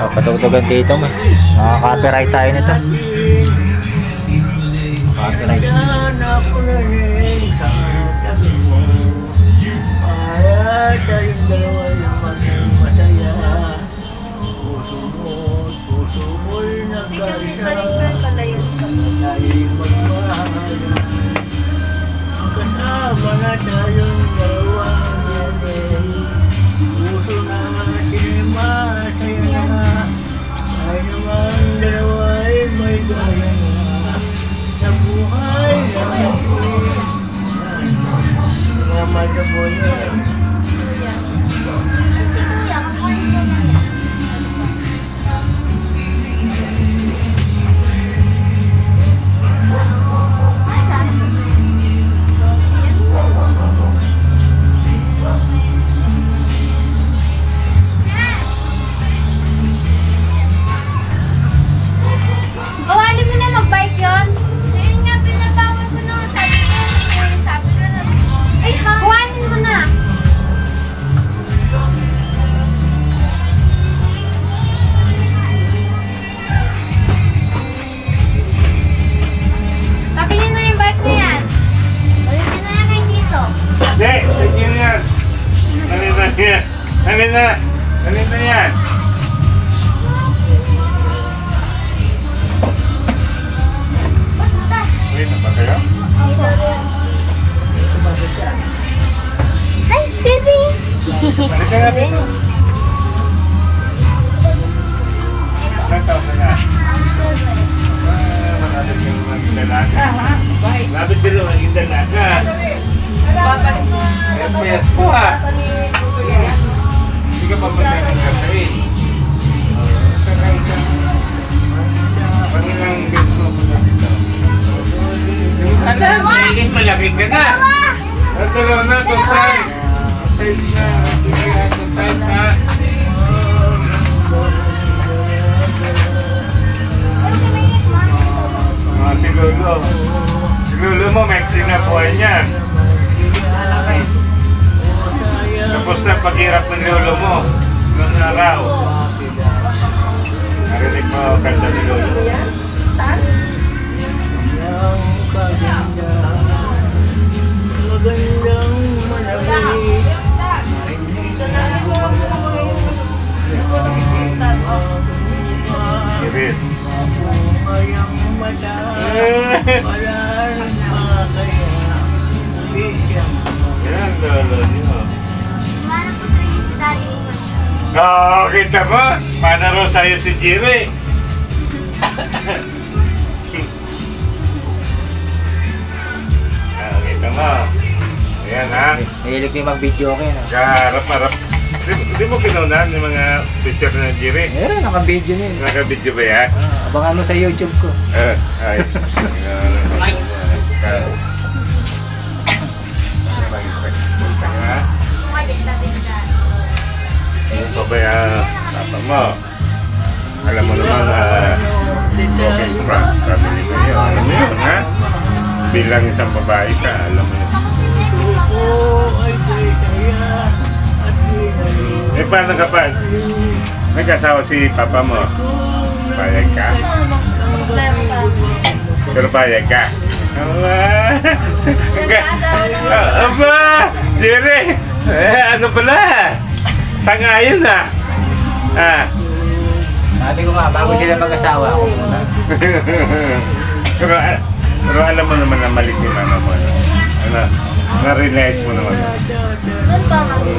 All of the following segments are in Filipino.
Patugtugan dito man. Nakaka-copyright tayo nito. Copyright. Kasama na tayong dalawang puso na masaya na. Ay naman dalawa ay may gaya na sa buhay namin. Salamat na po yan. Ganito yan. Wait, na ba kayo? Hi, baby! Halika nga dito. Ilang taon ka na? Malapit ka naman yung dalaga. Malapit ka naman yung dalaga. Payat po ah. Hindi ka pa magandang kakain. Kakain ka. Pangilang gusto mo na dito. Alam, magiging malaki ka na. Natulong na, tutay. Tutay na. Tutay sa... Si Lolo. Si Lolo mo, Mexican na buhay niyan. Tapos na paghirap ng lolo mo noong araw. Narinig mo kanta ni Lolo. Magandang malamig. Irit. Ngayang mata. Walang makaya. Yan, Lolo niyo. Oo, kita mo? Panaro sa'yo si Jiri. Kita mo? Ayan ha. Mahilig ko yung mag-video ko yun. Harap-harap. Hindi mo pinaunahan yung mga picture ng Jiri? Meron, naka-video na yun. Naka-video ba yan? Abangan mo sa YouTube ko. Ay. Ano pa ba yung papa mo? Alam mo naman broken trust, family mo yun. Alam mo yun, ha? Bilang isang babae ka, alam mo yun. Eh, paano ka pa? May kasawa si papa mo? Payag ka? Pero payag ka? Aba! Jere! Ano pala? Sangayon ah! Sabi ko nga, bago sila mag-asawa ako muna. pero alam mo naman na mali si mama mo. Ano? Na-realize mo naman. Doon pa, mami.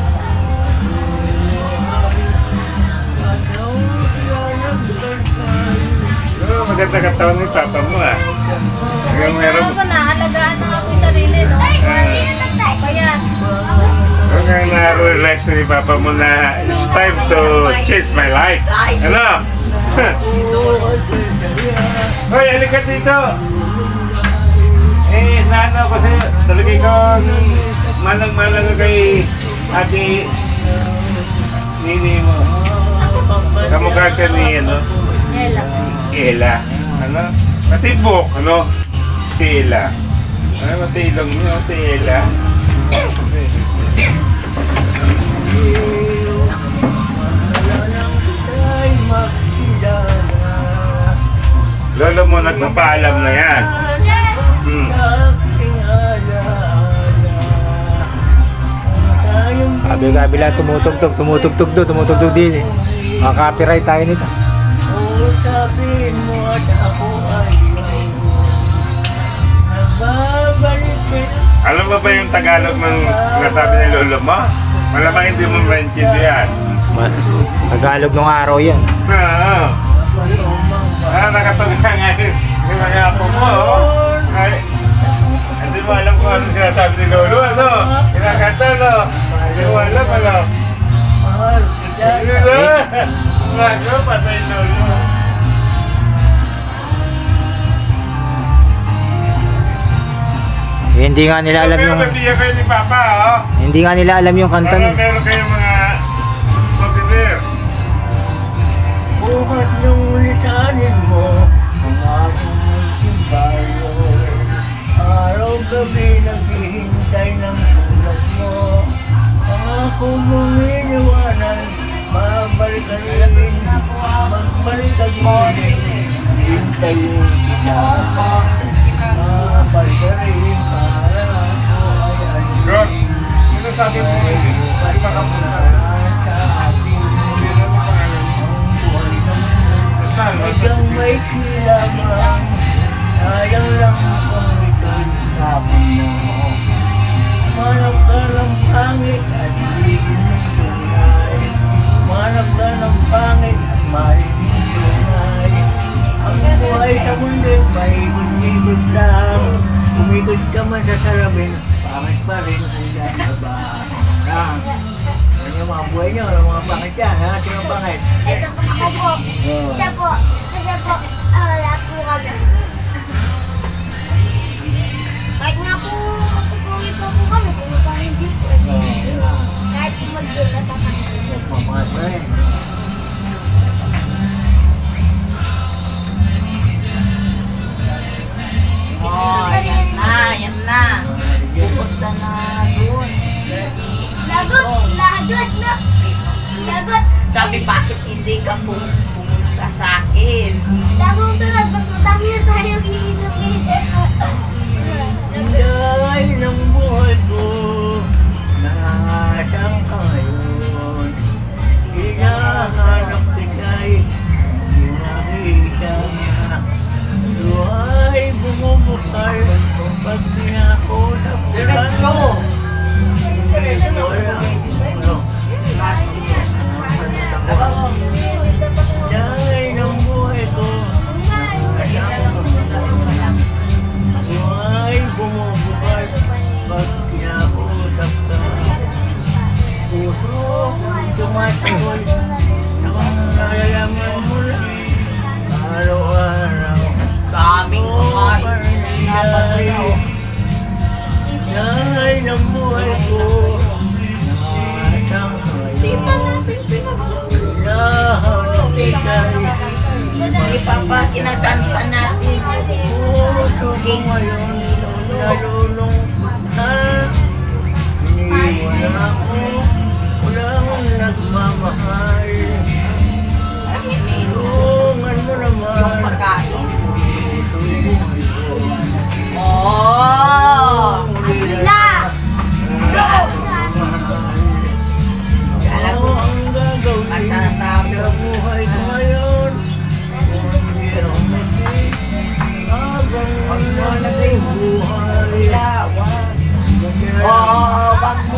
Maganda katawan ni papa mo ah. Meron Ako na, alagaan na ako yung sarili, no? Kaya, Kung nga na-realize ni Papa mo na it's time to change my life. Ano? Hoy, halika dito! Eh, naano ko sa'yo. Talagay ko malang-malang kay ate Nini mo. Kamukha siya ni, ano? Ella. Ano? Matibok, ano? Si Ella. Ano, matilong niyo, si Ella. Lolo mo nagpapaalam na yan. Kabila tumutugtog din eh. Maka-copyright tayo nito. Usapin mo at ako ay nagbabalik. Alam mo ba yung Tagalog ng sinasabi ni Lolo mo? Malamang hindi mo maintindihan. Tagalog ng araw yan. Nakataga ngayon yung mga apo mo, oh. Ay, hindi mo alam kung ano sinasabi ni Lolo, ano? Kinakanta, no? Hindi mo alam, ano? Nago, patay Lolo. Hindi nga nila alam yung... Nabiya kayo ni Papa, oh. Hindi nga nila alam yung kanta Para nun. meron kayong mga souvenir. Buhat nung lisanin mo ang aking simbayo. Araw-gabi naghihintay ng tulog mo. Pangako mong iniwanan, babalik ka rin, magbalik ka rin. Hintayin kita, babalik ka rin para ako ay God, alisin. ano sabi mo ngayon? Hindi pa kapunta. Hanggang may kilamang, sayang lang kung ito'y tapon mo. Manap ka ng pangit at hindi mo tunay. Manap ka ng pangit at mahilig tunay. Ang buhay sa mundo may ikot-ikot lang. Umikot ka man sa salamin, pangit pa rin hanggang nabaharang. Ano yung mga buhay niyo? Ano mga pangit yan? Ha? Sino pangit? Ito po, ako po. Siya po. Siya po. Lahat po kami. Kahit nga po, pupungit pa po kami, kung pa hindi po. Kahit po mag-dula pa kami. Pangit pa rin. Oh, yan na. Pupunta na doon. Lagot! Lagot na! Lagot! Sabi, bakit hindi ka pumunta sa akin? Lagot tulad, mas matami na tayo Inday ng buhay ko, nasaan ka ngayon? Hinahanap kita'y hindi nakita. Luhay bumubukay pag pinakotap ka. Diretso! Inday ng buhay ko, luhay bumubukay pag pinakotap ka. Puso tumatagoy, nalalaman mo lang araw-araw. Daming kumain. Nanay ng buhay ko, nasang ngayon. Hinahanap kita'y Hindi pa pa kinakanta natin. puso ko King ngayon. ni Lolo. Nalulungkot na, iniwan ako, walang nagmamahal. Tulungan mo Yung naman, pagkain. puso buhay ko. Oh! Na! Ano ang gagawin Matatapos. sa buhay ko ngayon? Mayroong mati, habang wala ay buhay. Ilawan. Oh, wag